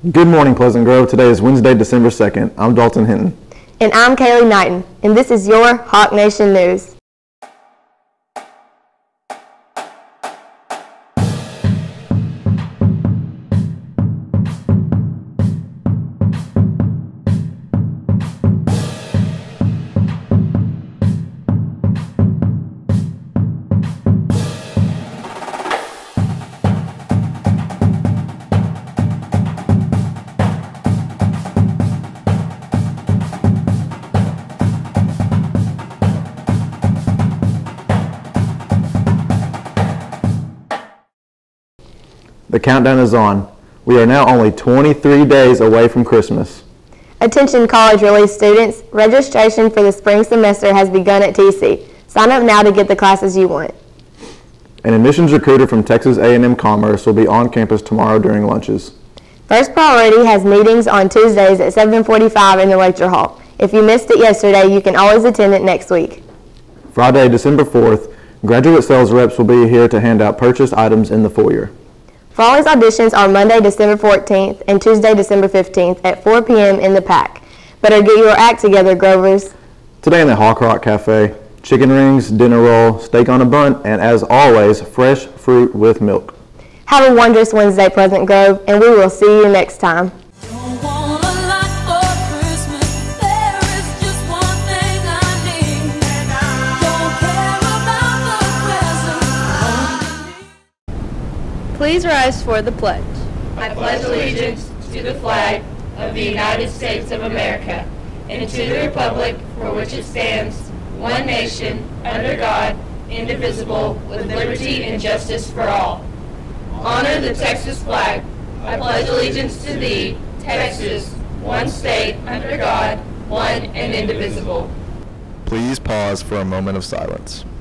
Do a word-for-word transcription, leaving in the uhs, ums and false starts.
Good morning, Pleasant Grove. Today is Wednesday, December second. I'm Dalton Hinton. And I'm Kaylee Knighton, and this is your Hawk Nation News. The countdown is on. We are now only twenty-three days away from Christmas. Attention college release students, registration for the spring semester has begun at T C. Sign up now to get the classes you want. An admissions recruiter from Texas A and M Commerce will be on campus tomorrow during lunches. First Priority has meetings on Tuesdays at seven forty-five in the lecture hall. If you missed it yesterday, you can always attend it next week. Friday, December fourth, graduate sales reps will be here to hand out purchased items in the foyer. Frawley's auditions are Monday, December fourteenth and Tuesday, December fifteenth at four p m in the P A C. Better get your act together, Grovers. Today in the Hawk Rock Cafe, chicken rings, dinner roll, steak on a bun, and as always, fresh fruit with milk. Have a wondrous Wednesday, Pleasant Grove, and we will see you next time. Please rise for the pledge. I pledge allegiance to the flag of the United States of America and to the republic for which it stands, one nation, under God, indivisible, with liberty and justice for all. Honor the Texas flag. I pledge allegiance to thee, Texas, one state, under God, one and indivisible. Please pause for a moment of silence.